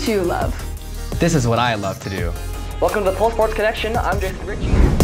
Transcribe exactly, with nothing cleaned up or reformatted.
you love? This is what I love to do. Welcome to the Pulse Sports Connection. I'm Jason Ritchie.